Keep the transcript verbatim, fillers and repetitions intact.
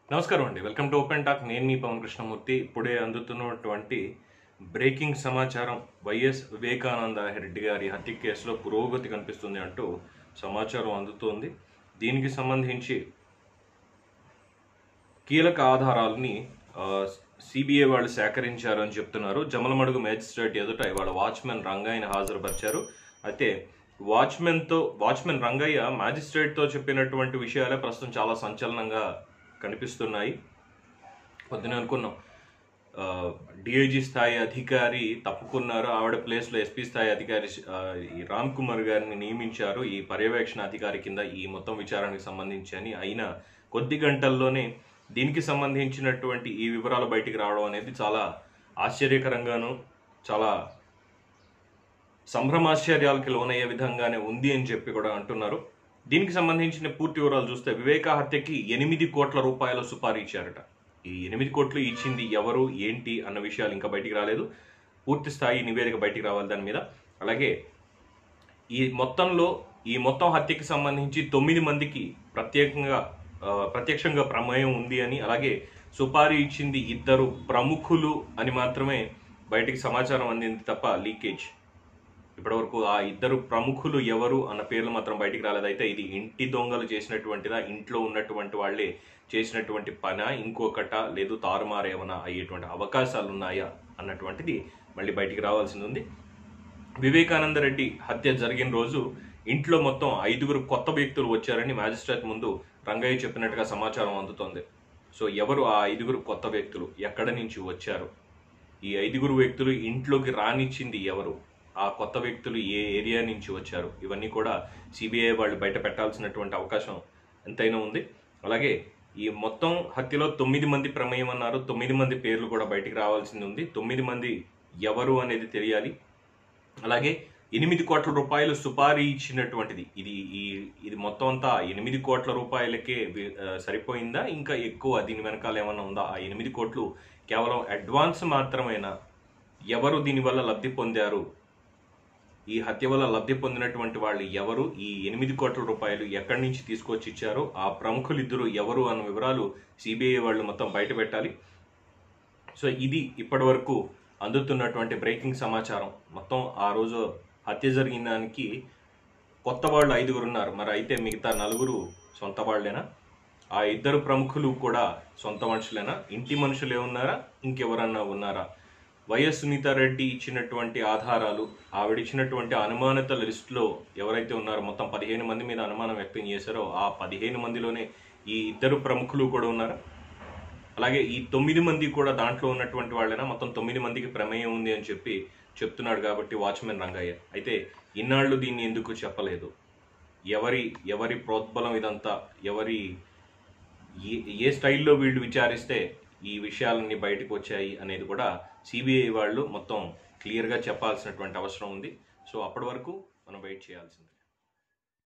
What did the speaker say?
నమస్కారం అండి. Welcome to open talk. నేను మీ పవన్ కృష్ణమూర్తి. ఇప్పుడే అందుతున్నటువంటి బ్రేకింగ్ సమాచారం, వైఎస్ వివేకానంద రెడ్డి గారి హత్య కేసులో పురోగతి కనిపిస్తుంది అంటూ సమాచారం అందుతోంది. దీనికి సంబంధించి కీలక ఆధారాలని సిబిఐ వాళ్ళు సేకరించారు అని చెప్తున్నారు. జమలమడుగు మేజిస్ట్రేట్ ఎదుట ఇవాళ వాచ్మెన్ రంగయ్యని హాజరుపరిచారు. అయితే వాచ్మెన్తో వాచ్మెన్ రంగయ్య మ్యాజిస్ట్రేట్తో చెప్పినటువంటి విషయాలే ప్రస్తుతం చాలా సంచలనంగా కనిపిస్తున్నాయి. పొద్దున అనుకున్నాం డిఐజీ స్థాయి అధికారి తప్పుకున్నారు, ఆవిడ ప్లేస్లో ఎస్పీ స్థాయి అధికారి ఈ రామ్ కుమార్ గారిని నియమించారు ఈ పర్యవేక్షణ అధికారి కింద ఈ మొత్తం విచారణకు సంబంధించి అని. అయినా కొద్ది గంటల్లోనే దీనికి సంబంధించినటువంటి ఈ వివరాలు బయటికి రావడం అనేది చాలా ఆశ్చర్యకరంగాను చాలా సంభ్రమాశ్చర్యాలకి లోనయ్యే విధంగానే ఉంది అని చెప్పి కూడా అంటున్నారు. దీనికి సంబంధించిన పూర్తి వివరాలు చూస్తే వివేక హత్యకి ఎనిమిది కోట్ల రూపాయల సుపారీ ఇచ్చారట. ఈ ఎనిమిది కోట్లు ఇచ్చింది ఎవరు ఏంటి అన్న విషయాలు ఇంకా బయటికి రాలేదు. పూర్తి స్థాయి నివేదిక బయటికి రావాలి దాని మీద. అలాగే ఈ మొత్తంలో ఈ మొత్తం హత్యకి సంబంధించి తొమ్మిది మందికి ప్రత్యేకంగా ప్రత్యక్షంగా ప్రమేయం ఉంది అని, అలాగే సుపారీ ఇచ్చింది ఇద్దరు ప్రముఖులు అని మాత్రమే బయటికి సమాచారం అందింది తప్ప లీకేజ్ ఇప్పటివరకు ఆ ఇద్దరు ప్రముఖులు ఎవరు అన్న పేర్లు మాత్రం బయటికి రాలేదు. అయితే ఇది ఇంటి దొంగలు చేసినటువంటిదా, ఇంట్లో ఉన్నటువంటి వాళ్ళే చేసినటువంటి పనా, ఇంకొకట లేదు తారుమారేమన్నా అయ్యేటువంటి అవకాశాలు ఉన్నాయా అన్నటువంటిది మళ్ళీ బయటికి రావాల్సింది ఉంది. వివేకానంద రెడ్డి హత్య జరిగిన రోజు ఇంట్లో మొత్తం ఐదుగురు కొత్త వ్యక్తులు వచ్చారని మ్యాజిస్ట్రేట్ ముందు రంగయ్య చెప్పినట్టుగా సమాచారం అందుతోంది. సో ఎవరు ఆ ఐదుగురు కొత్త వ్యక్తులు, ఎక్కడి నుంచి వచ్చారు, ఈ ఐదుగురు వ్యక్తులు ఇంట్లోకి రానిచ్చింది ఎవరు, ఆ కొత్త వ్యక్తులు ఏ ఏరియా నుంచి వచ్చారు, ఇవన్నీ కూడా సిబిఐ వాళ్ళు బయట పెట్టాల్సినటువంటి అవకాశం ఎంతైనా ఉంది. అలాగే ఈ మొత్తం హత్యలో తొమ్మిది మంది ప్రమేయం అన్నారు. తొమ్మిది మంది పేర్లు కూడా బయటికి రావాల్సింది ఉంది. తొమ్మిది మంది ఎవరు అనేది తెలియాలి. అలాగే ఎనిమిది కోట్ల రూపాయలు సుపారీ ఇచ్చినటువంటిది ఇది ఈ ఇది మొత్తం అంతా ఎనిమిది కోట్ల రూపాయలకే సరిపోయిందా, ఇంకా ఎక్కువ దీని వెనకాల ఏమన్నా ఉందా? ఆ ఎనిమిది కోట్లు కేవలం అడ్వాన్స్ మాత్రమేనా? ఎవరు దీనివల్ల లబ్ధి పొందారు, ఈ హత్య వల్ల లబ్ధి పొందినటువంటి వాళ్ళు ఎవరు, ఈ ఎనిమిది కోట్ల రూపాయలు ఎక్కడి నుంచి తీసుకొచ్చి ఇచ్చారో ఆ ప్రముఖులు ఇద్దరు ఎవరు అన్న వివరాలు సిబిఐ వాళ్ళు మొత్తం బయట పెట్టాలి. సో ఇది ఇప్పటి వరకు అందుతున్నటువంటి బ్రేకింగ్ సమాచారం. మొత్తం ఆ రోజు హత్య జరిగిన దానికి కొత్త వాళ్ళు ఐదుగురు ఉన్నారు. మరి అయితే మిగతా నలుగురు సొంత వాళ్ళేనా? ఆ ఇద్దరు ప్రముఖులు కూడా సొంత మనుషులేనా? ఇంటి మనుషులే ఉన్నారా, ఇంకెవరన్నా ఉన్నారా? వైఎస్ సునీతారెడ్డి ఇచ్చినటువంటి ఆధారాలు, ఆవిడ ఇచ్చినటువంటి అనుమానిత లిస్టులో ఎవరైతే ఉన్నారో మొత్తం పదిహేను మంది మీద అనుమానం వ్యక్తం చేశారో ఆ పదిహేను మందిలోనే ఈ ఇద్దరు ప్రముఖులు కూడా ఉన్నారా? అలాగే ఈ తొమ్మిది మంది కూడా దాంట్లో ఉన్నటువంటి వాళ్ళైనా? మొత్తం తొమ్మిది మందికి ప్రమేయం ఉంది అని చెప్పి చెప్తున్నాడు కాబట్టి వాచ్మెన్ రంగయ్య. అయితే ఇన్నాళ్ళు దీన్ని ఎందుకు చెప్పలేదు? ఎవరి ఎవరి ప్రోద్బలం ఇదంతా? ఎవరి ఏ స్టైల్లో వీళ్ళు విచారిస్తే ఈ విషయాలన్నీ బయటకు వచ్చాయి అనేది కూడా సిబిఐ వాళ్ళు మొత్తం క్లియర్గా చెప్పాల్సినటువంటి అవసరం ఉంది. సో అప్పటి వరకు మనం వెయిట్ చేయాల్సింది.